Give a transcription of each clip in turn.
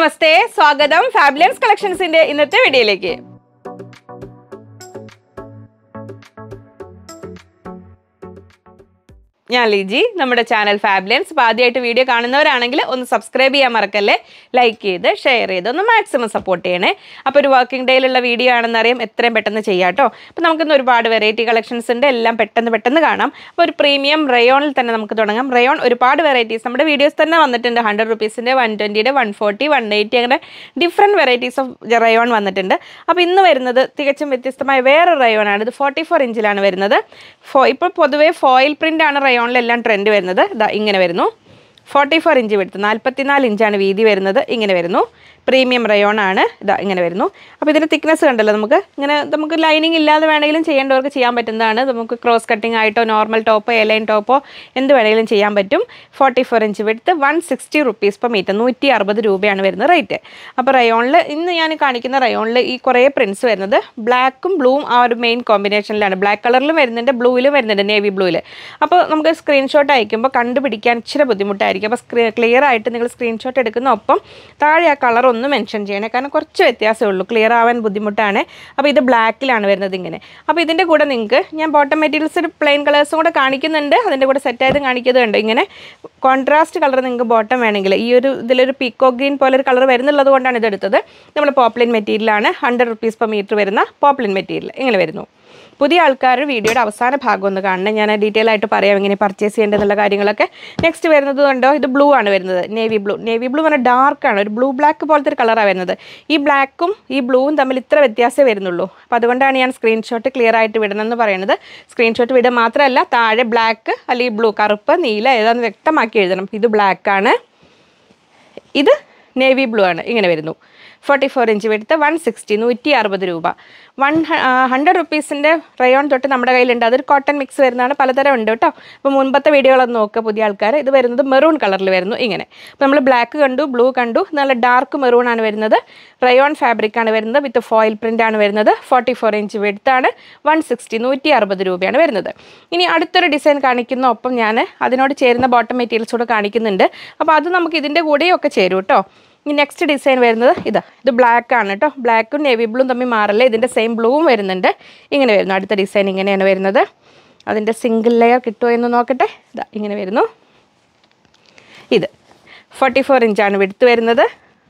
നമസ്തേ, സ്വാഗതം ഫാബുലൻസ് കളക്ഷൻസിന്റെ ഇന്നത്തെ വീഡിയോയിലേക്ക്. ഞാൻ ലിജി, നമ്മുടെ ചാനൽ ഫാബുലൻസ്. അപ്പോൾ ആദ്യമായിട്ട് വീഡിയോ കാണുന്നവരാണെങ്കിൽ ഒന്ന് സബ്സ്ക്രൈബ് ചെയ്യാൻ മറക്കല്ലേ, ലൈക്ക് ചെയ്ത് ഷെയർ ചെയ്ത് ഒന്ന് മാക്സിമം സപ്പോർട്ട് ചെയ്യണേ. അപ്പോൾ ഒരു വർക്കിംഗ് ഡേയിലുള്ള വീഡിയോ ആണെന്നറിയാം, എത്രയും പെട്ടെന്ന് ചെയ്യാം കേട്ടോ. അപ്പോൾ നമുക്കിന്ന് ഒരുപാട് വെറൈറ്റി കളക്ഷൻസ് ഉണ്ട്, എല്ലാം പെട്ടെന്ന് കാണാം. അപ്പോൾ ഒരു പ്രീമിയം റയോണിൽ തന്നെ നമുക്ക് തുടങ്ങാം. റയോൺ ഒരുപാട് വെറൈറ്റീസ് നമ്മുടെ വീഡിയോസ് തന്നെ വന്നിട്ടുണ്ട്. 100 റുപ്പീസിൻ്റെ, 120, 140, 180 അങ്ങനെ ഡിഫറെൻറ്റ് വെറൈറ്റീസ് ഓഫ് റയോൺ വന്നിട്ടുണ്ട്. അപ്പോൾ ഇന്ന് വരുന്നത് തികച്ചും വ്യത്യസ്തമായ വേറെ റയോണാണ്. ഇത് 44 ഇഞ്ചിലാണ് വരുന്നത്. ഇപ്പോൾ പൊതുവേ ഫോയിൽ പ്രിൻ്റ് ആണ് റയോണിലെല്ലാം ട്രെൻഡ് വരുന്നത്. ഇതാ ഇങ്ങനെ വരുന്നു. 44 ഇഞ്ച് വിടുത്ത്, 44 ഇഞ്ചാണ് വീതി വരുന്നത്. ഇങ്ങനെ വരുന്നു. പ്രീമിയം റയോൺ ആണ്. ഇതാ ഇങ്ങനെ വരുന്നു. അപ്പോൾ ഇതിൻ്റെ തിക്നെസ് കണ്ടല്ലോ, നമുക്ക് ലൈനിങ് ഇല്ലാതെ വേണമെങ്കിലും ചെയ്യേണ്ടവർക്ക് ചെയ്യാൻ പറ്റുന്നതാണ്. നമുക്ക് ക്രോസ് കട്ടിങ് ആയിട്ടോ നോർമൽ ടോപ്പോ എലൈൻ ടോപ്പോ എന്ത് വേണമെങ്കിലും ചെയ്യാൻ പറ്റും. 44 ഇഞ്ച് വിടുത്ത്, 160 റുപ്പീസ് പെർ മീറ്റർ, 160 രൂപയാണ് വരുന്നത് റേറ്റ്. അപ്പോൾ റയോണിൽ ഇന്ന് ഞാൻ കാണിക്കുന്ന റയോണിൽ ഈ കുറേ പ്രിൻറ്റ്സ് വരുന്നത് ബ്ലാക്കും ബ്ലൂവും ആ ഒരു മെയിൻ കോമ്പിനേഷനിലാണ്. ബ്ലാക്ക് കളറിലും വരുന്നുണ്ട്, ബ്ലൂവിലും വരുന്നുണ്ട്, നേവി ബ്ലൂവിൽ. അപ്പോൾ നമുക്ക് സ്ക്രീൻഷോട്ട് അയക്കുമ്പോൾ കണ്ടുപിടിക്കാൻ ഇച്ചിരി ബുദ്ധിമുട്ടായിരിക്കും. അപ്പോൾ ക്ലിയർ ആയിട്ട് നിങ്ങൾ സ്ക്രീൻഷോട്ട് എടുക്കുന്ന ഒപ്പം താഴെ ആ കളർ ഒന്ന് മെൻഷൻ ചെയ്യണേ, കാരണം കുറച്ച് വ്യത്യാസമേ ഉള്ളൂ, ക്ലിയർ ആവാൻ ബുദ്ധിമുട്ടാണ്. അപ്പോൾ ഇത് ബ്ലാക്കിലാണ് വരുന്നത് ഇങ്ങനെ. അപ്പോൾ ഇതിൻ്റെ കൂടെ നിങ്ങൾക്ക് ഞാൻ ബോട്ടം മെറ്റീരിയൽസ് പ്ലെയിൻ കളേഴ്സും കൂടെ കാണിക്കുന്നുണ്ട്, അതിൻ്റെ കൂടെ സെറ്റായത് കാണിക്കുന്നുണ്ട്. ഇങ്ങനെ കോൺട്രാസ്റ്റ് കളർ നിങ്ങൾക്ക് ബോട്ടം വേണമെങ്കിൽ ഈ ഒരു ഇതിലൊരു പീക്കോ ഗ്രീൻ പോലെ ഒരു കളർ വരുന്നുള്ളത് കൊണ്ടാണ് ഇതെടുത്തത്. നമ്മൾ പോപ്ലിൻ മെറ്റീരിയലാണ്, 100 റുപ്പീസ് പെർ മീറ്റർ വരുന്ന പോപ്ലിൻ മെറ്റീരിയൽ ഇങ്ങനെ വരുന്നു. പുതിയ ആൾക്കാർ വീഡിയോയുടെ അവസാന ഭാഗം ഒന്ന് കാണണം, ഞാൻ ഡീറ്റെയിൽ ആയിട്ട് പറയാം എങ്ങനെ പർച്ചേസ് ചെയ്യേണ്ടതെന്നുള്ള കാര്യങ്ങളൊക്കെ. നെക്സ്റ്റ് വരുന്നത് കണ്ടോ, ഇത് ബ്ലൂ ആണ് വരുന്നത്, നേവി ബ്ലൂ പറഞ്ഞാൽ ഡാർക്കാണ്, ഒരു ബ്ലൂ ബ്ലാക്ക് പോലത്തെ ഒരു കളറാണ് വരുന്നത്. ഈ ബ്ലാക്കും ഈ ബ്ലൂവും തമ്മിൽ ഇത്ര വ്യത്യാസമേ വരുന്നുള്ളൂ. അപ്പോൾ അതുകൊണ്ടാണ് ഞാൻ സ്ക്രീൻഷോട്ട് ക്ലിയർ ആയിട്ട് വിടണമെന്ന് പറയുന്നത്. സ്ക്രീൻഷോട്ട് വിടുക മാത്രമല്ല, താഴെ ബ്ലാക്ക് അല്ലെങ്കിൽ ബ്ലൂ, കറുപ്പ്, നീല ഏതാണെന്ന് വ്യക്തമാക്കി എഴുതണം. ഇത് ബ്ലാക്കാണ്, ഇത് നേവി ബ്ലൂ ആണ്. ഇങ്ങനെ വരുന്നു. 44 ഇഞ്ച് വിടുത്ത്, 160, 160 രൂപ. 100 റുപ്പീസിൻ്റെ റയോൺ തൊട്ട് നമ്മുടെ കയ്യിലുണ്ട്. അതൊരു കോട്ടൺ മിക്സ് വരുന്നതാണ്, പലതരം ഉണ്ട് കേട്ടോ. അപ്പോൾ മുൻപത്തെ വീഡിയോകളൊന്ന് നോക്കുക പുതിയ ആൾക്കാർ. ഇത് വരുന്നത് മെറൂൺ കളറിൽ വരുന്നു ഇങ്ങനെ. അപ്പോൾ നമ്മൾ ബ്ലാക്ക് കണ്ടു, ബ്ലൂ കണ്ടു, നല്ല ഡാർക്ക് മെറൂൺ ആണ് വരുന്നത്. റയോൺ ഫാബ്രിക് ആണ് വരുന്നത്, വിത്ത് ഫോയിൽ പ്രിൻ്റ് ആണ് വരുന്നത്. 44 ഇഞ്ച് വിടുത്താണ്, 160, 160 രൂപയാണ് വരുന്നത്. ഇനി അടുത്തൊരു ഡിസൈൻ കാണിക്കുന്ന ഒപ്പം ഞാൻ അതിനോട് ചേരുന്ന ബോട്ടം മെറ്റീരിയൽസ് കൂടെ കാണിക്കുന്നുണ്ട്. അപ്പോൾ അത് നമുക്ക് ഇതിൻ്റെ കൂടെയൊക്കെ ചേരും കേട്ടോ. ഈ നെക്സ്റ്റ് ഡിസൈൻ വരുന്നത് ഇത് ബ്ലാക്ക് ആണ് കേട്ടോ. ബ്ലാക്കും നേവി ബ്ലൂവും തമ്മിൽ മാറല്ലേ, ഇതിൻ്റെ സെയിം ബ്ലൂവും വരുന്നുണ്ട്. ഇങ്ങനെ വരുന്നു. അടുത്ത ഡിസൈൻ ഇങ്ങനെയാണ് വരുന്നത്. അതിൻ്റെ സിംഗിൾ ലെയർ കിട്ടുമോ എന്ന് നോക്കട്ടെ. ഇതാ ഇങ്ങനെ വരുന്നു. ഇത് 44 ഇഞ്ചാണ് വിടുത്ത് വരുന്നത്.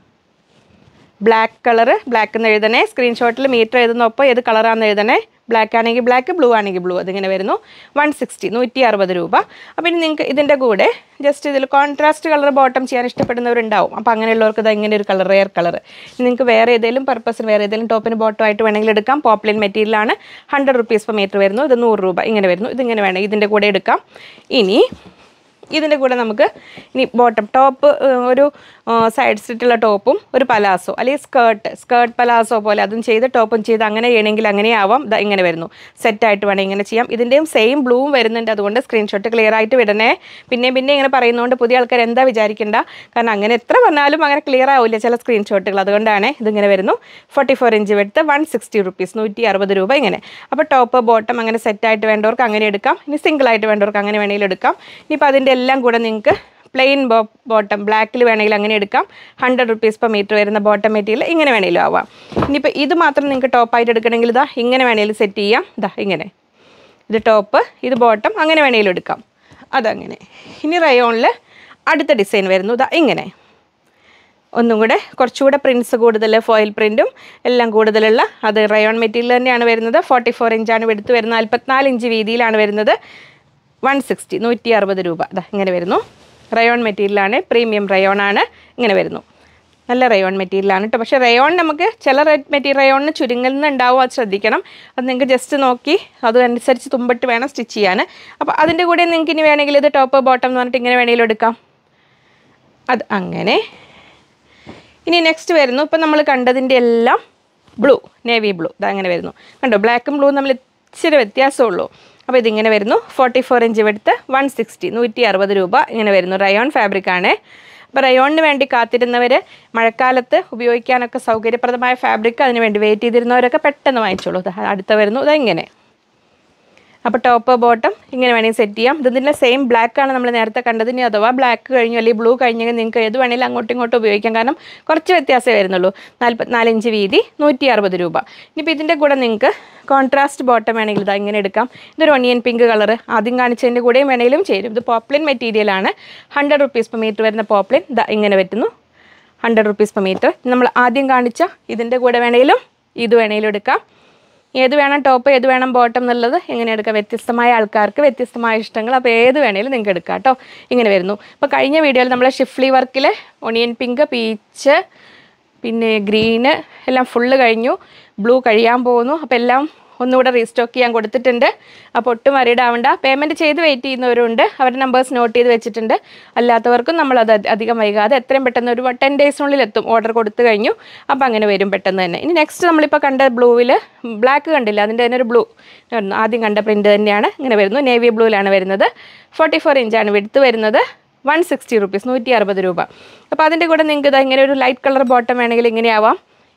ബ്ലാക്ക് കളറ്, ബ്ലാക്ക് എന്ന് എഴുതണേ. സ്ക്രീൻഷോട്ടിൽ മീറ്റർ എഴുതുന്നൊപ്പം ഏത് കളറാണെന്ന് എഴുതണേ. ബ്ലാക്ക് ആണെങ്കിൽ ബ്ലാക്ക്, ബ്ലൂ ആണെങ്കിൽ ബ്ലൂ. അതിങ്ങനെ വരുന്നു. 160, 160 രൂപ. അപ്പോൾ ഇനി നിങ്ങൾക്ക് ഇതിൻ്റെ കൂടെ ജസ്റ്റ് ഇതിൽ കോൺട്രാസ്റ്റ് കളർ ബോട്ടം ചെയ്യാൻ ഇഷ്ടപ്പെടുന്നവരുണ്ടാവും. അപ്പോൾ അങ്ങനെയുള്ളവർക്ക് ഇത് ഇങ്ങനെ ഒരു കളർ, റെയർ കളർ. നിങ്ങൾക്ക് വേറെ ഏതെങ്കിലും പർപ്പസിന് വേറെ ഏതെങ്കിലും ടോപ്പിന് ബോട്ടം ആയിട്ട് വേണമെങ്കിൽ എടുക്കാം. പോപ്ലിൻ മെറ്റീരിയലാണ്, 100 റുപ്പീസ് പെർ മീറ്റർ വരുന്നു. ഇത് 100 രൂപ ഇങ്ങനെ വരുന്നു. ഇതിങ്ങനെ വേണം, ഇതിൻ്റെ കൂടെ എടുക്കാം. ഇനി ഇതിൻ്റെ കൂടെ നമുക്ക് ഇനി ബോട്ടം ടോപ്പ് ഒരു സൈഡ് സ്ലിറ്റുള്ള ടോപ്പും ഒരു പലാസോ അല്ലെങ്കിൽ സ്കേർട്ട് പലാസോ പോലെ അതും ചെയ്ത് ടോപ്പും ചെയ്ത് അങ്ങനെ ചെയ്യണമെങ്കിൽ അങ്ങനെ ആവാം. ഇങ്ങനെ വരുന്നു. സെറ്റായിട്ട് വേണം ഇങ്ങനെ ചെയ്യാം. ഇതിൻ്റെയും സെയിം ബ്ലൂവും വരുന്നുണ്ട്, അതുകൊണ്ട് സ്ക്രീൻഷോട്ട് ക്ലിയർ ആയിട്ട് വിടണേ. പിന്നെ ഇങ്ങനെ പറയുന്നതുകൊണ്ട് പുതിയ ആൾക്കാർ എന്താ വിചാരിക്കേണ്ട, കാരണം അങ്ങനെ എത്ര പറഞ്ഞാലും അങ്ങനെ ക്ലിയർ ആവില്ല ചില സ്ക്രീൻഷോട്ടുകൾ. അതുകൊണ്ടാണ് ഇതിങ്ങനെ വരുന്നു. 44 ഇഞ്ച് വിടുത്ത്, 160 റുപ്പീസ്, 160 രൂപ ഇങ്ങനെ. അപ്പോൾ ടോപ്പ് ബോട്ടം അങ്ങനെ സെറ്റായിട്ട് വേണ്ടവർക്ക് അങ്ങനെ എടുക്കാം. ഇനി സിംഗിളായിട്ട് വേണ്ടവർക്ക് അങ്ങനെ വേണമെങ്കിലും എടുക്കാം. ഇനിയിപ്പോൾ അതിൻ്റെ എല്ലാം കൂടെ നിങ്ങൾക്ക് പ്ലെയിൻ ബോട്ടം ബ്ലാക്കിൽ വേണമെങ്കിൽ അങ്ങനെ എടുക്കാം. 100 റുപ്പീസ് പെർ മീറ്റർ വരുന്ന ബോട്ടം മെറ്റീരിയൽ ഇങ്ങനെ വേണമെങ്കിലും ആവാം. ഇനിയിപ്പോൾ ഇത് മാത്രം നിങ്ങൾക്ക് ടോപ്പായിട്ട് എടുക്കണമെങ്കിൽ ഇതാ ഇങ്ങനെ വേണമെങ്കിലും സെറ്റ് ചെയ്യാം. ഇങ്ങനെ ഇത് ടോപ്പ്, ഇത് ബോട്ടം, അങ്ങനെ വേണമെങ്കിലും എടുക്കാം. അതങ്ങനെ. ഇനി റയോണിൽ അടുത്ത ഡിസൈൻ വരുന്നു. ഇങ്ങനെ ഒന്നും കൂടെ കുറച്ചുകൂടെ പ്രിൻറ്റ്സ് കൂടുതൽ, ഫോയിൽ പ്രിൻറ്റും എല്ലാം കൂടുതലുള്ള അത് റയോൺ മെറ്റീരിയൽ തന്നെയാണ് വരുന്നത്. 44 ഇഞ്ചാണ് എടുത്ത് വരുന്നത്, 44 ഇഞ്ച് വീതിയിലാണ് വരുന്നത്. 160, 160 രൂപ. ഇങ്ങനെ വരുന്നു. റയോൺ മെറ്റീരിയലാണ്, പ്രീമിയം റയോൺ ആണ്. ഇങ്ങനെ വരുന്നു. നല്ല റയോൺ മെറ്റീരിയലാണ് കേട്ടോ. പക്ഷേ റയോൺ നമുക്ക് ചില റയോണിന് ചുരുങ്ങുന്നുണ്ടാവും, അത് ശ്രദ്ധിക്കണം. അത് നിങ്ങൾക്ക് ജസ്റ്റ് നോക്കി അതനുസരിച്ച് തുമ്പിട്ട് വേണം സ്റ്റിച്ച് ചെയ്യാൻ. അപ്പോൾ അതിൻ്റെ കൂടെ നിങ്ങൾക്ക് ഇനി വേണമെങ്കിൽ ഇത് ടോപ്പ് ബോട്ടം എന്ന് പറഞ്ഞിട്ട് ഇങ്ങനെ വേണമെങ്കിലും എടുക്കാം. അത് അങ്ങനെ. ഇനി നെക്സ്റ്റ് വരുന്നു. ഇപ്പം നമ്മൾ കണ്ടതിൻ്റെ എല്ലാം ബ്ലൂ, നേവി ബ്ലൂ. അങ്ങനെ വരുന്നു. കണ്ടോ, ബ്ലാക്കും ബ്ലൂവും തമ്മിൽ ഇച്ചിരി വ്യത്യാസമുള്ളൂ. അപ്പോൾ ഇതിങ്ങനെ വരുന്നു. 44 ഇഞ്ച് വിടുത്ത്, 160, 160 രൂപ ഇങ്ങനെ വരുന്നു. റയോൺ ഫാബ്രിക്കാണ്. അപ്പോൾ റയോണിന് വേണ്ടി കാത്തിരുന്നവർ, മഴക്കാലത്ത് ഉപയോഗിക്കാനൊക്കെ സൗകര്യപ്രദമായ ഫാബ്രിക് അതിന് വേണ്ടി വെയിറ്റ് ചെയ്തിരുന്നവരൊക്കെ പെട്ടെന്ന് വാങ്ങിച്ചോളൂ. അടുത്ത വരുന്നു. ഇങ്ങനെ അപ്പോൾ ടോപ്പ് ബോട്ടം ഇങ്ങനെ വേണമെങ്കിൽ സെറ്റ് ചെയ്യാം. ഇതിൻ്റെ സെയിം ബ്ലാക്കാണ് നമ്മൾ നേരത്തെ കണ്ടതിന്. അഥവാ ബ്ലാക്ക് കഴിഞ്ഞു അല്ലെങ്കിൽ ബ്ലൂ കഴിഞ്ഞെങ്കിൽ നിങ്ങൾക്ക് ഏത് വേണമെങ്കിലും അങ്ങോട്ടും ഇങ്ങോട്ടും ഉപയോഗിക്കാം. കാരണം കുറച്ച് വ്യത്യാസമേ വരുന്നുള്ളൂ. 44 ഇഞ്ച് വീതി, 160 രൂപ. ഇനിയിപ്പോൾ ഇതിൻ്റെ കൂടെ നിങ്ങൾക്ക് കോൺട്രാസ്റ്റ് ബോട്ടം വേണമെങ്കിൽ ഇതാ ഇങ്ങനെ എടുക്കാം. ഇതൊരു ഒണിയൻ പിങ്ക് കളർ ആദ്യം കാണിച്ചതിൻ്റെ കൂടെയും വേണമെങ്കിലും ചേരും. ഇത് പോപ്ലിൻ മെറ്റീരിയലാണ്. 100 rupees per meter വരുന്ന പോപ്ലിൻ ഇതാ ഇങ്ങനെ പറ്റുന്നു. 100 rupees per meter. നമ്മൾ ആദ്യം കാണിച്ച ഇതിൻ്റെ കൂടെ വേണമെങ്കിലും ഇത് വേണമെങ്കിലും എടുക്കാം. ഏത് വേണം ടോപ്പ്, ഏത് വേണം ബോട്ടം എന്നുള്ളത് എങ്ങനെ എടുക്കാം. വ്യത്യസ്തമായ ആൾക്കാർക്ക് വ്യത്യസ്തമായ ഇഷ്ടങ്ങൾ. അപ്പോൾ ഏത് വേണമെങ്കിലും നിങ്ങൾക്ക് എടുക്കാം കേട്ടോ. ഇങ്ങനെ വരുന്നു. അപ്പോൾ കഴിഞ്ഞ വീഡിയോയിൽ നമ്മൾ ഷിഫ്ലി വർക്കിൽ ഒണിയൻ പിങ്ക്, പീച്ച്, പിന്നെ ഗ്രീന് എല്ലാം ഫുള്ള് കഴിഞ്ഞു. ബ്ലൂ കഴിയാൻ പോകുന്നു. അപ്പോൾ എല്ലാം ഒന്നുകൂടെ റീസ്റ്റോക്ക് ചെയ്യാൻ കൊടുത്തിട്ടുണ്ട്. അപ്പോൾ ഒട്ടും വരീഡ് ആവണ്ട. പേയ്മെൻറ്റ് ചെയ്ത് വെയിറ്റ് ചെയ്യുന്നവരുണ്ട്. അവരുടെ നമ്പേഴ്സ് നോട്ട് ചെയ്ത് വെച്ചിട്ടുണ്ട്. അല്ലാത്തവർക്കും നമ്മളത് അധികം വൈകാതെ എത്രയും പെട്ടെന്ന് ഒരു 10 daysനുള്ളിൽ എത്തും. ഓർഡർ കൊടുത്തു കഴിഞ്ഞു. അപ്പോൾ അങ്ങനെ വരും പെട്ടെന്ന് തന്നെ. ഇനി നെക്സ്റ്റ് നമ്മളിപ്പോൾ കണ്ട ബ്ലൂവിൽ ബ്ലാക്ക് കണ്ടില്ല, അതിൻ്റെ തന്നെ ഒരു ബ്ലൂ ആദ്യം കണ്ട പ്രിൻറ്റ് തന്നെയാണ്. ഇങ്ങനെ വരുന്നു. നേവി ബ്ലൂവിലാണ് വരുന്നത്. 44 ഇഞ്ചാണ് വിഡ്ത്ത് വരുന്നത്. 160 rupees, 160 രൂപ. അപ്പോൾ അതിൻ്റെ കൂടെ നിങ്ങൾക്ക് ഇതാ ഇങ്ങനെ ഒരു ലൈറ്റ് കളർ ബോട്ടം വേണമെങ്കിൽ ഇങ്ങനെയാവാം.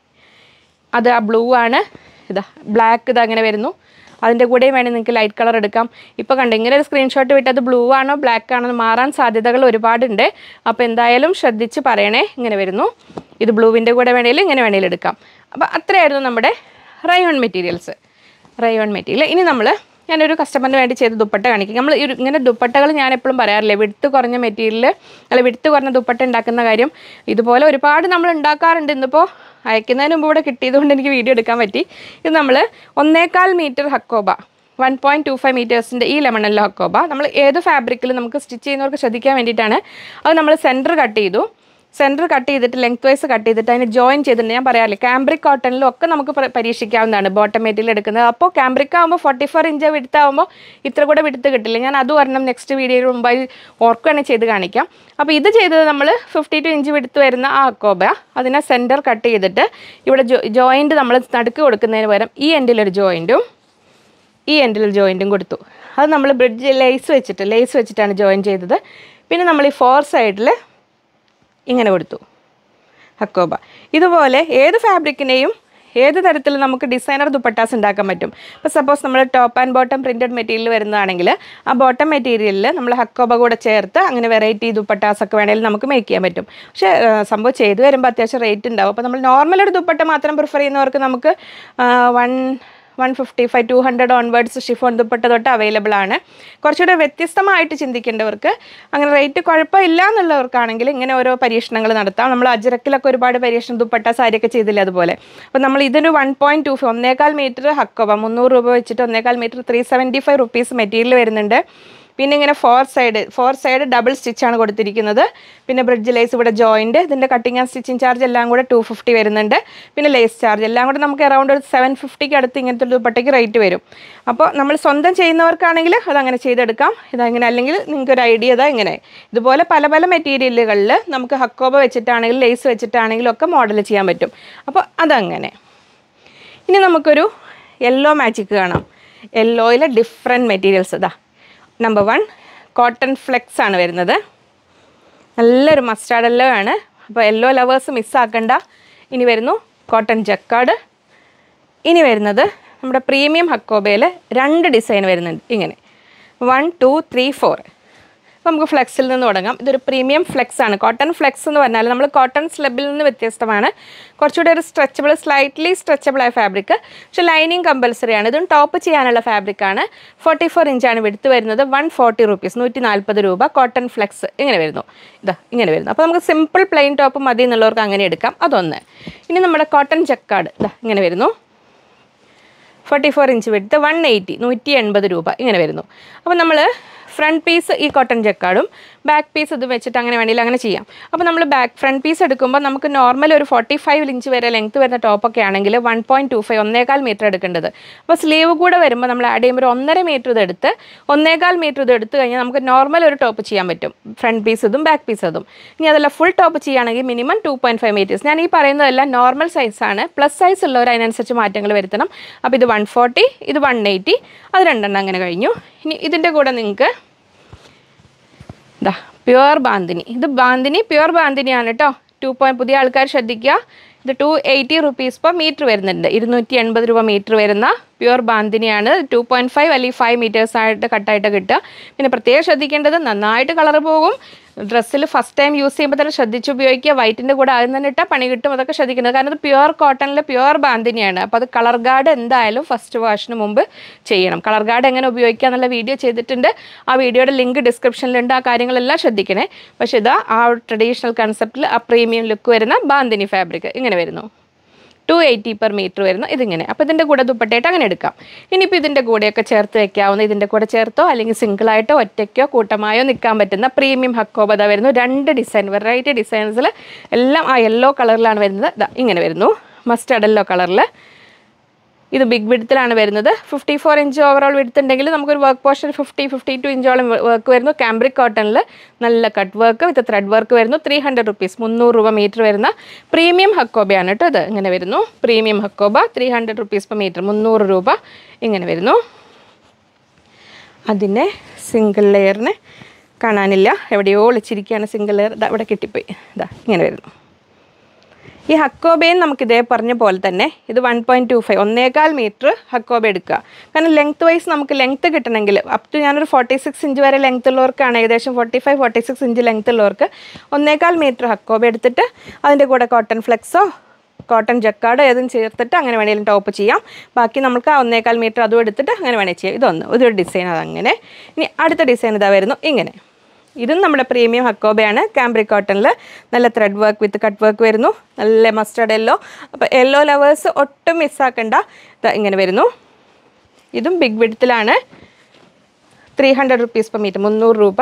അത് ആ ബ്ലൂ ആണ്. ഇതാ ബ്ലാക്ക് ഇതാ അങ്ങനെ വരുന്നു. അതിൻ്റെ കൂടെയും വേണമെങ്കിൽ നിങ്ങൾക്ക് ലൈറ്റ് കളർ എടുക്കാം. ഇപ്പോൾ കണ്ടു ഇങ്ങനെ ഒരു സ്ക്രീൻഷോട്ട് വിട്ട് അത് ബ്ലൂ ആണോ ബ്ലാക്ക് ആണോ എന്ന് മാറാൻ സാധ്യതകൾ ഒരുപാടുണ്ട്. അപ്പോൾ എന്തായാലും ശ്രദ്ധിച്ച് പറയണേ. ഇങ്ങനെ വരുന്നു. ഇത് ബ്ലൂവിൻ്റെ കൂടെ വേണമെങ്കിൽ ഇങ്ങനെ വേണമെങ്കിലും എടുക്കാം. അപ്പോൾ അത്രയായിരുന്നു നമ്മുടെ റയോൺ മെറ്റീരിയൽസ്. Rayon material. ഇനി ഞാനൊരു കസ്റ്റമറിന് വേണ്ടി ചെയ്ത് ദുപ്പട്ട കാണിക്കും. നമ്മൾ ഇങ്ങനെ ദുപ്പട്ടകൾ ഞാൻ എപ്പോഴും പറയാറില്ലേ, വിഡ്ത്ത് കുറഞ്ഞ മെറ്റീരിയൽ അല്ല വിഡ്ത്ത് കുറഞ്ഞ ദുപ്പട്ട ഉണ്ടാക്കുന്ന കാര്യം ഇതുപോലെ ഒരുപാട് നമ്മൾ ഉണ്ടാക്കാറുണ്ട്. ഇന്നിപ്പോൾ അയക്കുന്നതിന് മുമ്പ് ഇവിടെ കിട്ടിയതുകൊണ്ട് എനിക്ക് വീഡിയോ എടുക്കാൻ പറ്റി. ഇത് നമ്മൾ 1.25 മീറ്റർ ഹക്കോബ, 1.25 മീറ്റേഴ്സിൻ്റെ ഈ ലെമൺ യെല്ലോ ഹക്കോബ നമ്മൾ ഏത് ഫാബ്രിക്കിൽ നമുക്ക് സ്റ്റിച്ച് ചെയ്യുന്നവർക്ക് ശ്രദ്ധിക്കാൻ വേണ്ടിയിട്ടാണ്. അത് നമ്മൾ സെൻറ്റർ കട്ട് ചെയ്തു. സെൻറ്റർ കട്ട് ചെയ്തിട്ട് ലെങ്ത് വൈസ് കട്ട് ചെയ്തിട്ട് അതിന് ജോയിൻ ചെയ്തിട്ടുണ്ട്. ഞാൻ പറയാറില്ലേ, കാംബ്രിക് കോട്ടണിലും ഒക്കെ നമുക്ക് പരീക്ഷിക്കാവുന്നതാണ് ബോട്ടം മെറ്റീരിയൽ എടുക്കുന്നത്. അപ്പോൾ കാംബ്രിക് ആകുമ്പോൾ 44 ഇഞ്ച് വിഡ്ത്ത് ആകുമ്പോൾ ഇത്ര കൂടെ വിഡ്ത്ത് കിട്ടില്ല. ഞാൻ അത് ഒരെണ്ണം നെക്സ്റ്റ് വീഡിയോയിൽ മുമ്പായി ഓർക്കുകയാണെങ്കിൽ ചെയ്ത് കാണിക്കാം. അപ്പോൾ ഇത് ചെയ്തത് നമ്മൾ 52 ഇഞ്ച് വിഡ്ത്ത് വരുന്ന ആ അക്കോബ അതിനെ സെൻറ്റർ കട്ട് ചെയ്തിട്ട് ഇവിടെ ജോയിൻറ്റ് നമ്മൾ നടുക്ക് കൊടുക്കുന്നതിന് പകരം ഈ എൻഡിലൊരു ജോയിൻറ്റും ഈ എൻഡിലൊരു ജോയിൻറ്റും കൊടുത്തു. അത് നമ്മൾ ബ്രിഡ്ജ് ലേസ് വെച്ചിട്ടാണ് ജോയിൻ ചെയ്തത്. പിന്നെ നമ്മൾ ഈ 4 സൈഡിൽ ഇങ്ങനെ കൊടുത്തു ഹക്കോബ. ഇതുപോലെ ഏത് ഫാബ്രിക്കിനെയും ഏത് തരത്തിൽ നമുക്ക് ഡിസൈനർ ദുപ്പട്ടാസ് ഉണ്ടാക്കാൻ പറ്റും. ഇപ്പോൾ സപ്പോസ് നമ്മൾ top and bottom printed material വരുന്നതാണെങ്കിൽ ആ ബോട്ടം മെറ്റീരിയലിൽ നമ്മൾ ഹക്കോബ കൂടെ ചേർത്ത് അങ്ങനെ വെറൈറ്റി ദുപ്പട്ടാസൊക്കെ വേണമെങ്കിൽ നമുക്ക് മേക്ക് ചെയ്യാൻ പറ്റും. പക്ഷേ സംഭവം ചെയ്ത് വരുമ്പോൾ അത്യാവശ്യം റേറ്റ് ഉണ്ടാവും. അപ്പോൾ നമ്മൾ നോർമൽ ഒരു ദുപ്പട്ട മാത്രം പ്രിഫർ ചെയ്യുന്നവർക്ക് നമുക്ക് 155, 200 ഓൺവേർഡ്സ് ഷിഫോൺ ദുപ്പട്ട തൊട്ട് അവൈലബിൾ ആണ്. കുറച്ചുകൂടെ വ്യത്യസ്തമായിട്ട് ചിന്തിക്കേണ്ടവർക്ക്, അങ്ങനെ റേറ്റ് കുഴപ്പമില്ല എന്നുള്ളവർക്കാണെങ്കിൽ ഇങ്ങനെ ഓരോ പരീക്ഷണങ്ങൾ നടത്താം. നമ്മൾ അജ്രക്കിലൊക്കെ ഒരുപാട് പരീക്ഷണം ദുപ്പട്ട സാരിയൊക്കെ ചെയ്തില്ല അതുപോലെ. അപ്പോൾ നമ്മൾ ഇതിന് 1.25 1.25 മീറ്റർ ഹക്കോബ 300 രൂപ വെച്ചിട്ട് 1.25 മീറ്റർ 375 rupees മെറ്റീരിയൽ വരുന്നുണ്ട്. പിന്നെ ഇങ്ങനെ 4 സൈഡ് ഡബിൾ സ്റ്റിച്ചാണ് കൊടുത്തിരിക്കുന്നത്. പിന്നെ ബ്രിഡ്ജ് ലേസ് ഇവിടെ ജോയിൻറ്റ്, ഇതിൻ്റെ കട്ടിങ് ആൻഡ് സ്റ്റിച്ചിങ് ചാർജ് എല്ലാം കൂടെ 250 വരുന്നുണ്ട്. പിന്നെ ലേസ് ചാർജ് എല്ലാം കൂടെ നമുക്ക് അറൗണ്ട് ഒരു 750 അടുത്ത് ഇങ്ങനത്തെ ഒരു ദുപ്പട്ടയ്ക്ക് റേറ്റ് വരും. അപ്പോൾ നമ്മൾ സ്വന്തം ചെയ്യുന്നവർക്കാണെങ്കിൽ അതങ്ങനെ ചെയ്തെടുക്കാം. ഇതങ്ങനെ അല്ലെങ്കിൽ നിങ്ങൾക്കൊരു ഐഡിയ ഇങ്ങനെ ഇതുപോലെ പല പല മെറ്റീരിയലുകളിൽ നമുക്ക് ഹക്കോബ വെച്ചിട്ടാണെങ്കിലും ലേസ് വെച്ചിട്ടാണെങ്കിലും ഒക്കെ മോഡൽ ചെയ്യാൻ പറ്റും. അപ്പോൾ അതങ്ങനെ. ഇനി നമുക്കൊരു യെല്ലോ മാജിക് കാണാം. യെല്ലോയിൽ different materials. Number 1 cotton flex ആണ് വരുന്നത്. നല്ലൊരു മസ്റ്റാർഡ് യെല്ലോ ആണ്. അപ്പോൾ യെല്ലോ ലവേഴ്സ് മിസ്സാക്കണ്ട. ഇനി വരുന്നു കോട്ടൺ ജക്കാർഡ്. ഇനി വരുന്നത് നമ്മുടെ പ്രീമിയം ഹക്കോബയിൽ 2 ഡിസൈൻ വരുന്നുണ്ട്. ഇങ്ങനെ 1, 2, 3, 4. അപ്പോൾ നമുക്ക് ഫ്ലെക്സിൽ നിന്ന് തുടങ്ങാം. ഇതൊരു പ്രീമിയം ഫ്ലെക്സ് ആണ്. കോട്ടൺ ഫ്ലെക്സ് എന്ന് പറഞ്ഞാൽ നമ്മൾ കോട്ടൺ സ്ലബിൽ നിന്ന് വ്യത്യസ്തമാണ്. കുറച്ചുകൂടി ഒരു സ്ലൈറ്റ്ലി സ്ട്രെച്ചബിൾ ആയ ഫാബ്രിക്. പക്ഷേ ലൈനിങ് കമ്പൽസറി ആണ്. ഇതും ടോപ്പ് ചെയ്യാനുള്ള ഫാബ്രിക്കാണ്. 44 ഇഞ്ചാണ് വിഡ്ത്ത് വരുന്നത്. 140 rupees, 140 രൂപ. കോട്ടൺ ഫ്ലെക്സ് ഇങ്ങനെ വരുന്നു. ഇങ്ങനെ വരുന്നു. അപ്പോൾ നമുക്ക് സിമ്പിൾ പ്ലെയിൻ ടോപ്പ് മതി എന്നുള്ളവർക്ക് അങ്ങനെ എടുക്കാം. അതൊന്ന്. ഇനി നമ്മുടെ കോട്ടൺ ജക്കാർഡ് ഇങ്ങനെ വരുന്നു. 44 ഇഞ്ച് വിഡ്ത്ത്, 180, 180 രൂപ ഇങ്ങനെ വരുന്നു. അപ്പോൾ നമ്മൾ ഫ്രണ്ട് പീസ് ഈ കോട്ടൺ ജക്കാർഡും ബാക്ക് പീസ് ഇത് വെച്ചിട്ട് അങ്ങനെ വേണമെങ്കിൽ അങ്ങനെ ചെയ്യാം. അപ്പോൾ നമ്മൾ ഫ്രണ്ട് പീസ് എടുക്കുമ്പോൾ നമുക്ക് നോർമൽ ഒരു 45 ഇഞ്ച് വരെ ലെങ്ത്ത് വരുന്ന ടോപ്പൊക്കെ ആണെങ്കിൽ 1.25 1.25 മീറ്റർ എടുക്കേണ്ടത്. അപ്പോൾ സ്ലീവ് കൂടെ വരുമ്പോൾ നമ്മൾ ആഡ് ചെയ്യുമ്പോൾ 1.5 മീറ്റർ ഇതെടുത്ത് 1.25 മീറ്റർ ഇത് എടുത്തു കഴിഞ്ഞാൽ നമുക്ക് നോർമൽ ഒരു ടോപ്പ് ചെയ്യാൻ പറ്റും. ഫ്രണ്ട് പീസ് ഇതും ബാക്ക് പീസ് അതും. ഇനി അതല്ല ഫുൾ ടോപ്പ് ചെയ്യുകയാണെങ്കിൽ മിനിമം 2.5 മീറ്റേഴ്സ്. ഞാൻ ഈ പറയുന്നതെല്ലാം നോർമൽ സൈസാണ്. പ്ലസ് സൈസ് ഉള്ളവർ അതിനനുസരിച്ച് മാറ്റങ്ങൾ വരുത്തണം. അപ്പോൾ ഇത് 140, ഇത് 180, അത് രണ്ടെണ്ണം അങ്ങനെ കഴിഞ്ഞു. ഇനി ഇതിൻ്റെ കൂടെ നിങ്ങൾക്ക് പ്യുവർ ബാന്തിനി. ഇത് ബാന്തിനി പ്യുവർ ബാന്തിനിയാണ് കേട്ടോ. പുതിയ ആൾക്കാർ ശ്രദ്ധിക്കുക. ഇത് 280 rupees per meter വരുന്നുണ്ട്. 280 രൂപ മീറ്റർ വരുന്ന പ്യുവർ ബാന്തിനിയാണ്. 2.5 അല്ലെങ്കിൽ 5 മീറ്റേഴ്സായിട്ട് കട്ടായിട്ട് കിട്ടുക. പിന്നെ പ്രത്യേകം ശ്രദ്ധിക്കേണ്ടത് നന്നായിട്ട് കളർ പോകും. ഡ്രസ്സിൽ ഫസ്റ്റ് ടൈം യൂസ് ചെയ്യുമ്പോൾ തന്നെ ശ്രദ്ധിച്ച് ഉപയോഗിക്കുക. വൈറ്റിൻ്റെ കൂടെ ആദ്യം തന്നെ ഇട്ടാൽ പണി കിട്ടും. അതൊക്കെ ശ്രദ്ധിക്കുന്നത്. കാരണം അത് പ്യുവർ കോട്ടണിൽ പ്യുവർ ബാന്തിനിയാണ്. അപ്പോൾ അത് കളർ ഗാർഡ് എന്തായാലും ഫസ്റ്റ് വാഷിന് മുമ്പ് ചെയ്യണം. കളർ ഗാർഡ് എങ്ങനെ ഉപയോഗിക്കുക എന്നുള്ള വീഡിയോ ചെയ്തിട്ടുണ്ട്. ആ വീഡിയോയുടെ ലിങ്ക് ഡിസ്ക്രിപ്ഷനിലുണ്ട്. ആ കാര്യങ്ങളെല്ലാം ശ്രദ്ധിക്കണേ. പക്ഷേ ഇതാ ആ ട്രഡീഷണൽ കൺസെപ്റ്റിൽ ആ പ്രീമിയം ലുക്ക് വരുന്ന ബാന്തിനി ഫാബ്രിക് ഇങ്ങനെ വരുന്നു. 280 per meter വരുന്നു ഇതിങ്ങനെ. അപ്പോൾ ഇതിൻ്റെ കൂടെ ദുപ്പട്ടയായിട്ട് അങ്ങനെ എടുക്കാം. ഇനിയിപ്പോൾ ഇതിൻ്റെ കൂടെയൊക്കെ ചേർത്ത് വെക്കാവുന്ന, ഇതിൻ്റെ കൂടെ ചേർത്തോ അല്ലെങ്കിൽ സിംഗിളായിട്ടോ ഒറ്റയ്ക്കോ കൂട്ടമായോ നിൽക്കാൻ പറ്റുന്ന പ്രീമിയം ഹക്കോബ വരുന്നു. 2 ഡിസൈൻ, വെറൈറ്റി ഡിസൈൻസിൽ എല്ലാം ആ യെല്ലോ കളറിലാണ് വരുന്നത്. ഇതാ ഇങ്ങനെ വരുന്നു, മസ്റ്റർഡ് യെല്ലോ കളറിൽ. ഇത് ബിഗ് വിഡ്ത്തിലാണ് വരുന്നത്. 54 ഇഞ്ച് ഓവറോൾ വിഡ്ത്ത് ഉണ്ടെങ്കിൽ നമുക്കൊരു വർക്ക് പോർഷൻ 50-52 ഇഞ്ചോളം വർക്ക് വരുന്നു. കാംബ്രിക് കോട്ടണിൽ നല്ല cut work with thread work വരുന്നു. 300 rupees, 300 രൂപ മീറ്റർ വരുന്ന പ്രീമിയം ഹക്കോബയാണ് കേട്ടോ. ഇത് ഇങ്ങനെ വരുന്നു. Premium hakoba 300 rupees per meter, 300 രൂപ ഇങ്ങനെ വരുന്നു. അതിനെ സിംഗിൾ ലെയറിന് കാണാനില്ല, എവിടെയോ ഒളിച്ചിരിക്കുകയാണ് സിംഗിൾ ലെയർ. ഇതാ ഇവിടെ കിട്ടിപ്പോയി. ഇതാ ഇങ്ങനെ വരുന്നു. ഈ ഹക്കോബയും നമുക്ക് ഇതേ പറഞ്ഞ പോലെ തന്നെ ഇത് 1.25, 1.25 മീറ്റർ ഹക്കോബ എടുക്കുക. കാരണം ലെങ്ത് വൈസ് നമുക്ക് ലെങ്ത്ത് കിട്ടണമെങ്കിൽ അപ് ടു ഞാനൊരു 46 ഇഞ്ച് വരെ ലെങ്ത് ഉള്ളവർക്കാണ്, ഏകദേശം 45-46 ഇഞ്ച് ലെങ്ത് ഉള്ളവർക്ക് 1.25 മീറ്റർ ഹക്കോബ എടുത്തിട്ട് അതിൻ്റെ കൂടെ കോട്ടൺ ഫ്ലെക്സോ കോട്ടൺ ജക്കാർഡോ ഏതും ചേർത്തിട്ട് അങ്ങനെ വേണമെങ്കിലും ടോപ്പ് ചെയ്യാം. ബാക്കി നമുക്ക് ആ 1.25 മീറ്റർ അതും എടുത്തിട്ട് അങ്ങനെ വേണമെങ്കിൽ ചെയ്യാം. ഇതൊരു ഡിസൈൻ അതങ്ങനെ. ഇനി അടുത്ത ഡിസൈൻ ഇതാ വരുന്നു ഇങ്ങനെ. ഇതും നമ്മുടെ പ്രീമിയം ഹക്കോബയാണ്. കാംബ്രിക് കോട്ടണിൽ നല്ല thread work with cut work വരുന്നു. നല്ല മസ്റ്റർഡ് യെല്ലോ. അപ്പോൾ യെല്ലോ ലവേഴ്സ് ഒട്ടും മിസ്സാക്കണ്ട. ഇങ്ങനെ വരുന്നു. ഇതും ബിഗ് വിഡ്ത്തിലാണ്. 300 rupees per meter, 300 രൂപ.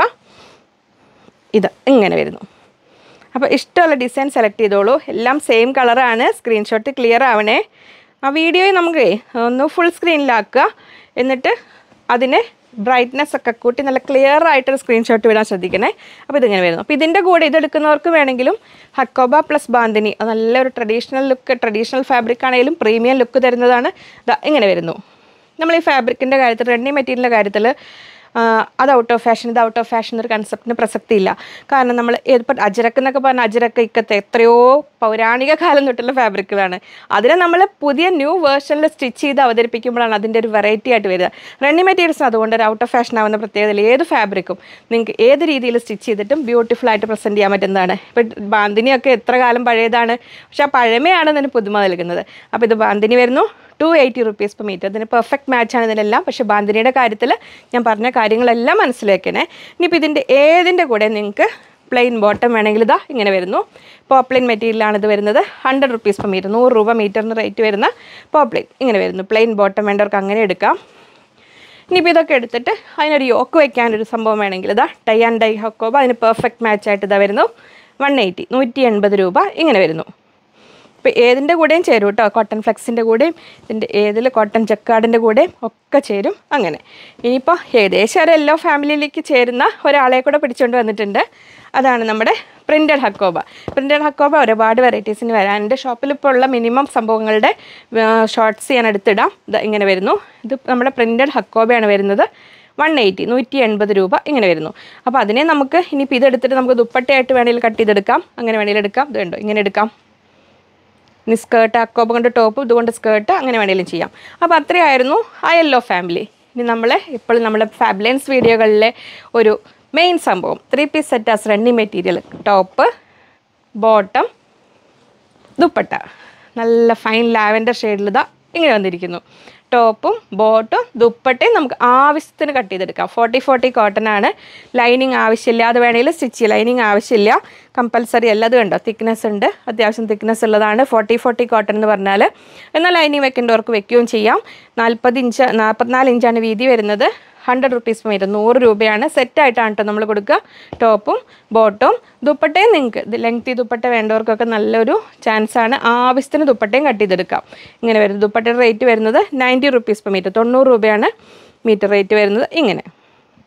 ഇത് ഇങ്ങനെ വരുന്നു. അപ്പോൾ ഇഷ്ടമുള്ള ഡിസൈൻ സെലക്ട് ചെയ്തോളൂ. എല്ലാം സെയിം കളറാണ്. സ്ക്രീൻഷോട്ട് ക്ലിയർ ആവണേ. ആ വീഡിയോ നമുക്ക് ഒന്ന് ഫുൾ സ്ക്രീനിലാക്കുക. എന്നിട്ട് അതിനെ ബ്രൈറ്റ്നെസ് ഒക്കെ കൂട്ടി നല്ല ക്ലിയർ ആയിട്ടൊരു സ്ക്രീൻഷോട്ട് വിടാൻ ശ്രദ്ധിക്കണേ. അപ്പോൾ ഇതിങ്ങനെ വരുന്നു. അപ്പോൾ ഇതിൻ്റെ കൂടെ ഇതെടുക്കുന്നവർക്ക് വേണമെങ്കിലും ഹക്കോബ പ്ലസ് ബാന്തിനി നല്ലൊരു ട്രഡീഷണൽ ലുക്ക്, ട്രഡീഷണൽ ഫാബ്രിക് ആണെങ്കിലും പ്രീമിയം ലുക്ക് തരുന്നതാണ്. ഇങ്ങനെ വരുന്നു. നമ്മൾ ഈ ഫാബ്രിക്കിൻ്റെ കാര്യത്തിൽ, റണ്ണിങ് മെറ്റീരിയലിൻ്റെ കാര്യത്തിൽ അത് ഔട്ട് ഓഫ് ഫാഷൻ, ഇത് ഔട്ട് ഓഫ് ഫാഷൻ എന്നൊരു കൺസെപ്റ്റിന് പ്രസക്തിയില്ല. കാരണം നമ്മൾ ഇപ്പം അജരക്ക് എന്നൊക്കെ പറഞ്ഞാൽ അജരക്ക് ഇക്കത്തെ എത്രയോ പൗരാണിക കാലം തൊട്ടുള്ള ഫാബ്രിക്കുകളാണ്. അതിനെ നമ്മൾ പുതിയ ന്യൂ വേർഷനിൽ സ്റ്റിച്ച് ചെയ്ത് അവതരിപ്പിക്കുമ്പോഴാണ് അതിൻ്റെ ഒരു വെറൈറ്റി ആയിട്ട് വരിക. റണ്ണിങ് മെറ്റീരിയൽസ് അതുകൊണ്ട് ഒരു ഔട്ട് ഓഫ് ഫാഷൻ ആവുന്ന പ്രത്യേകതയിൽ ഏത് ഫാബ്രിക്കും നിങ്ങൾക്ക് ഏത് രീതിയിൽ സ്റ്റിച്ച് ചെയ്തിട്ടും ബ്യൂട്ടിഫുൾ ആയിട്ട് പ്രസൻറ്റ് ചെയ്യാൻ പറ്റുന്നതാണ്. ഇപ്പം ബാന്തിനിയൊക്കെ എത്ര കാലം പഴയതാണ്, പക്ഷേ ആ പഴമയാണ് അതിന് പുതുമ നൽകുന്നത്. അപ്പോൾ ഇത് ബാന്തിനി വരുന്നു. 280 rupees per meter. ഇതിന് പെർഫെക്റ്റ് മാച്ചാണ് ഇതിനെല്ലാം. പക്ഷേ ബാന്തിനിയുടെ കാര്യത്തിൽ ഞാൻ പറഞ്ഞ കാര്യങ്ങളെല്ലാം മനസ്സിലാക്കണേ. ഇനിയിപ്പോൾ ഇതിൻ്റെ ഏതിൻ്റെ കൂടെ നിങ്ങൾക്ക് പ്ലെയിൻ ബോട്ടം വേണമെങ്കിൽ ഇതാ ഇങ്ങനെ വരുന്നു. പോപ്ലിൻ മെറ്റീരിയലാണ് ഇത് വരുന്നത്. 100 rupees per meter, 100 രൂപ മീറ്ററിന് റേറ്റ് വരുന്ന പോപ്ലിൻ ഇങ്ങനെ വരുന്നു. പ്ലെയിൻ ബോട്ടം വേണ്ടവർക്ക് അങ്ങനെ എടുക്കാം. ഇനിയിപ്പോൾ ഇതൊക്കെ എടുത്തിട്ട് അതിനൊരു യോക്ക് വയ്ക്കാനൊരു സംഭവം വേണമെങ്കിൽ ഇതാ ടൈ ആൻഡ് ഡൈ ഹക്കോബ അതിന് പെർഫെക്റ്റ് മാച്ചായിട്ട് ഇതാ വരുന്നു. 180, 180 രൂപ ഇങ്ങനെ വരുന്നു. ഇപ്പോൾ ഏതിൻ്റെ കൂടെയും ചേരും കേട്ടോ. കോട്ടൺ ഫ്ലെക്സിൻ്റെ കൂടെയും ഇതിൻ്റെ ഏതിൽ കോട്ടൺ ജക്കാർഡിൻ്റെ കൂടെയും ഒക്കെ ചേരും. അങ്ങനെ ഇനിയിപ്പോൾ ഏകദേശം ഒരു യെല്ലോ ഫാമിലിയിലേക്ക് ചേരുന്ന ഒരാളെ കൂടെ പിടിച്ചുകൊണ്ട് വന്നിട്ടുണ്ട്. അതാണ് നമ്മുടെ പ്രിൻറ്റഡ് ഹക്കോബ. പ്രിൻറ്റഡ് ഹക്കോബ ഒരുപാട് വെറൈറ്റീസിന് വരാൻ എൻ്റെ ഷോപ്പിൽ ഇപ്പോൾ ഉള്ള മിനിമം സംഭവങ്ങളുടെ ഷോർട്ട്സ് ഞാൻ എടുത്തിടാം. ഇത് ഇങ്ങനെ വരുന്നു. ഇത് നമ്മുടെ പ്രിൻറ്റഡ് ഹക്കോബയാണ് വരുന്നത്. 180, 180 രൂപ ഇങ്ങനെ വരുന്നു. അപ്പോൾ അതിനെ നമുക്ക് ഇനിയിപ്പോൾ ഇതെടുത്തിട്ട് നമുക്ക് ദുപ്പട്ടയായിട്ട് വേണമെങ്കിൽ കട്ട് ചെയ്തെടുക്കാം. അങ്ങനെ വേണമെങ്കിൽ എടുക്കാം. ഇത് കണ്ടോ ഇങ്ങനെ എടുക്കാം. ഇനി സ്കേർട്ട് ഹക്കോബ കൊണ്ട് ടോപ്പ്, ഇതുകൊണ്ട് സ്കേർട്ട് അങ്ങനെ വേണമെങ്കിലും ചെയ്യാം. അപ്പോൾ അത്രയായിരുന്നു ആ യെല്ലോ ഫാമിലി. ഇനി നമ്മൾ ഇപ്പോൾ നമ്മുടെ ഫാബ്ലൻസ് വീഡിയോകളിലെ ഒരു മെയിൻ സംഭവം 3 piece set as running material, top, bottom, dupatta. നല്ല ഫൈൻ ലാവൻഡർ ഷെയ്ഡിൽ ഇതാ ഇങ്ങനെ വന്നിരിക്കുന്നു. ടോപ്പും ബോട്ടും ദുപ്പട്ടയും നമുക്ക് ആവശ്യത്തിന് കട്ട് ചെയ്തെടുക്കാം. 40-40 കോട്ടൺ ആണ്. ലൈനിങ് ആവശ്യമില്ലാതെ വേണമെങ്കിൽ സ്റ്റിച്ച് ചെയ്യാം. ലൈനിങ് ആവശ്യമില്ല, കമ്പൽസറി അല്ല. അത് കണ്ടോ തിക്നെസ് ഉണ്ട്, അത്യാവശ്യം തിക്നെസ് ഉള്ളതാണ് 40-40 കോട്ടൺ എന്ന് പറഞ്ഞാൽ. എന്നാൽ ലൈനിങ് വെക്കേണ്ടവർക്ക് വെക്കുകയും ചെയ്യാം. 44 ഇഞ്ചാണ് വീതി വരുന്നത്. 100 rupees per meter, 100 രൂപയാണ്. സെറ്റായിട്ടാണ് കേട്ടോ നമ്മൾ കൊടുക്കുക. ടോപ്പും ബോട്ടും ദുപ്പട്ടയും നിങ്ങൾക്ക് ലെങ്തി ദുപ്പട്ട വേണ്ടവർക്കൊക്കെ നല്ലൊരു ചാൻസാണ്. ആവശ്യത്തിന് ദുപ്പട്ടയും കട്ട് ചെയ്തെടുക്കാം. ഇങ്ങനെ വരുന്നത്. ദുപ്പട്ടയുടെ റേറ്റ് വരുന്നത് 90 rupees per meter, 90 രൂപയാണ് മീറ്റർ റേറ്റ് വരുന്നത്. ഇങ്ങനെ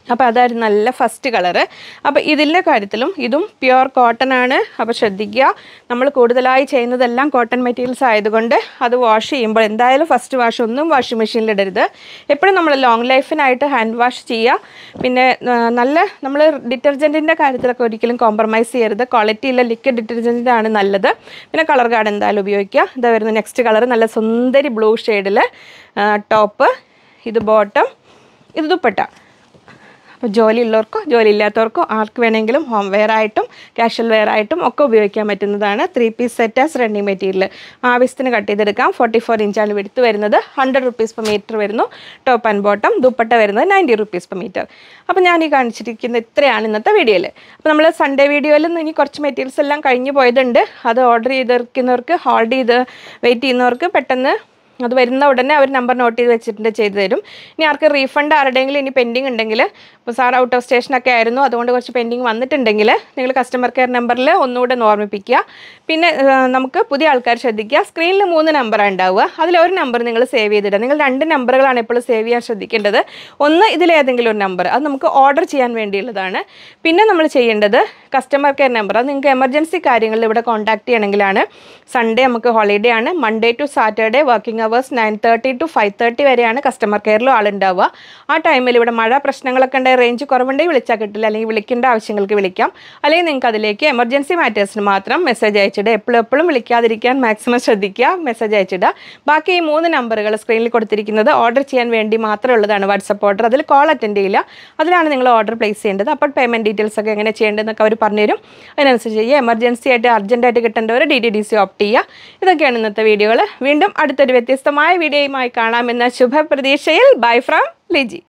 അപ്പോൾ അതായിരുന്നു നല്ല ഫസ്റ്റ് കളറ്. അപ്പോൾ ഇതിൻ്റെ കാര്യത്തിലും ഇതും പ്യുവർ കോട്ടൺ ആണ്. അപ്പോൾ ശ്രദ്ധിക്കുക, നമ്മൾ കൂടുതലായി ചെയ്യുന്നതെല്ലാം കോട്ടൺ മെറ്റീരിയൽസ് ആയതുകൊണ്ട് അത് വാഷ് ചെയ്യുമ്പോൾ എന്തായാലും ഫസ്റ്റ് വാഷ് ഒന്നും വാഷിംഗ് മെഷീനിൽ ഇടരുത്. എപ്പോഴും നമ്മൾ ലോങ് ലൈഫിനായിട്ട് ഹാൻഡ് വാഷ് ചെയ്യുക. പിന്നെ നല്ല നമ്മൾ ഡിറ്റർജൻറ്റിൻ്റെ കാര്യത്തിലൊക്കെ ഒരിക്കലും കോംപ്രമൈസ് ചെയ്യരുത്. ക്വാളിറ്റിയുള്ള ലിക്വിഡ് ഡിറ്റർജൻറ്റിൻ്റെ ആണ് നല്ലത്. പിന്നെ കളർ ഗാർഡ് എന്തായാലും ഉപയോഗിക്കുക. ഇതാ വരുന്ന നെക്സ്റ്റ് കളർ നല്ല സുന്ദരി ബ്ലൂ ഷെയ്ഡിൽ ടോപ്പ്, ഇത് ബോട്ടം, ഇത് ദുപ്പട്ട. അപ്പോൾ ജോലി ഉള്ളവർക്കോ ജോലി ഇല്ലാത്തവർക്കോ ആർക്ക് വേണമെങ്കിലും ഹോം വെയർ ആയിട്ടും കാഷ്വൽ വെയർ ആയിട്ടും ഒക്കെ ഉപയോഗിക്കാൻ പറ്റുന്നതാണ്. 3 piece set as running material. ആവശ്യത്തിന് കട്ട് ചെയ്തെടുക്കാം. 44 ഇഞ്ചാണ് വിടുത്ത് വരുന്നത്. 100 റുപ്പീസ് പെർ മീറ്റർ വരുന്നു. Top and bottom. ദുപ്പട്ട വരുന്നത് 90 റുപ്പീസ് പെർ മീറ്റർ. അപ്പോൾ ഞാൻ ഈ കാണിച്ചിരിക്കുന്ന ഇത്രയാണ് ഇന്നത്തെ വീഡിയോയിൽ. അപ്പോൾ നമ്മൾ സൺഡേ വീഡിയോയിൽ ഇനി കുറച്ച് മെറ്റീരിയൽസ് എല്ലാം കഴിഞ്ഞ് പോയതുണ്ട്. അത് ഓർഡർ ചെയ്തിരിക്കുന്നവർക്ക്, ഹോൾഡ് ചെയ്ത് വെയിറ്റ് ചെയ്യുന്നവർക്ക് പെട്ടെന്ന് അത് വരുന്ന ഉടനെ അവർ നമ്പർ നോട്ട് ചെയ്ത് വെച്ചിട്ടുണ്ട്, ചെയ്തു തരും. ഇനി ആർക്ക് റീഫണ്ട് ആരുടെയെങ്കിലും ഇനി പെൻഡിങ് ഉണ്ടെങ്കിൽ, ഇപ്പോൾ സാർ ഔട്ട് ഓഫ് സ്റ്റേഷനൊക്കെ ആയിരുന്നു, അതുകൊണ്ട് കുറച്ച് പെൻഡിങ് വന്നിട്ടുണ്ടെങ്കിൽ നിങ്ങൾ കസ്റ്റമർ കെയർ നമ്പറിൽ ഒന്നുകൂടെ ഓർമ്മിപ്പിക്കുക. പിന്നെ നമുക്ക് പുതിയ ആൾക്കാർ ശ്രദ്ധിക്കുക, സ്ക്രീനിൽ 3 നമ്പറാണ് ഉണ്ടാവുക. അതിലൊരു നമ്പർ നിങ്ങൾ സേവ് ചെയ്തിടുക. നിങ്ങൾ 2 നമ്പറുകളാണ് എപ്പോഴും സേവ് ചെയ്യാൻ ശ്രദ്ധിക്കേണ്ടത്. ഒന്ന് ഇതിലേതെങ്കിലും ഒരു നമ്പർ, അത് നമുക്ക് ഓർഡർ ചെയ്യാൻ വേണ്ടിയുള്ളതാണ്. പിന്നെ നമ്മൾ ചെയ്യേണ്ടത് കസ്റ്റമർ കെയർ നമ്പർ, അത് നിങ്ങൾക്ക് എമർജൻസി കാര്യങ്ങളിൽ ഇവിടെ കോൺടാക്ട് ചെയ്യണമെങ്കിലാണ്. സൺഡേ നമുക്ക് ഹോളിഡേ ആണ്. Monday to Saturday working hours 9:30 to 5:30 വരെയാണ് കസ്റ്റമർ കെയറിലും ആളുണ്ടാവുക. ആ ടൈമിൽ ഇവിടെ മഴ പ്രശ്നങ്ങളൊക്കെ ഉണ്ടെങ്കിൽ റേഞ്ച് കുറവുണ്ടെങ്കിൽ വിളിച്ചാൽ കിട്ടില്ല, അല്ലെങ്കിൽ വിളിക്കേണ്ട ആവശ്യങ്ങൾക്ക് വിളിക്കാം. അല്ലെങ്കിൽ നിങ്ങൾക്ക് അതിലേക്ക് എമർജൻസി മാറ്റേഴ്സിന് മാത്രം മെസ്സേജ് അയച്ചിടുക. എപ്പോഴും വിളിക്കാതിരിക്കാൻ മാക്സിമം ശ്രദ്ധിക്കുക, മെസ്സേജ് അയച്ചിടുക. ബാക്കി ഈ 3 നമ്പറുകൾ സ്ക്രീനിൽ കൊടുത്തിരിക്കുന്നത് ഓർഡർ ചെയ്യാൻ വേണ്ടി മാത്രമുള്ളതാണ്. വാട്സപ്പ് ഓർഡർ, അതിൽ കോൾ അറ്റൻഡ് ചെയ്യില്ല. അതിലാണ് നിങ്ങൾ ഓർഡർ പ്ലേസ് ചെയ്യേണ്ടത്. അപ്പോൾ പേയ്മെൻറ്റ് ഡീറ്റെയിൽസ് ഒക്കെ എങ്ങനെ ചെയ്യേണ്ടതെന്നൊക്കെ അവർ പറഞ്ഞുതരും. അതിനനുസരിച്ച് ചെയ്യുക. എമർജൻസി ആയിട്ട് അർജൻറ്റായിട്ട് കിട്ടേണ്ടവർ DTDC ഓപ്റ്റ് ചെയ്യുക. ഇതൊക്കെയാണ് ഇന്നത്തെ വീഡിയോകൾ. വീണ്ടും അടുത്തൊരു വ്യത്യസ്തമായ വീഡിയോയുമായി കാണാമെന്ന ശുഭപ്രതീക്ഷയിൽ ബൈ ഫ്രം ലിജി.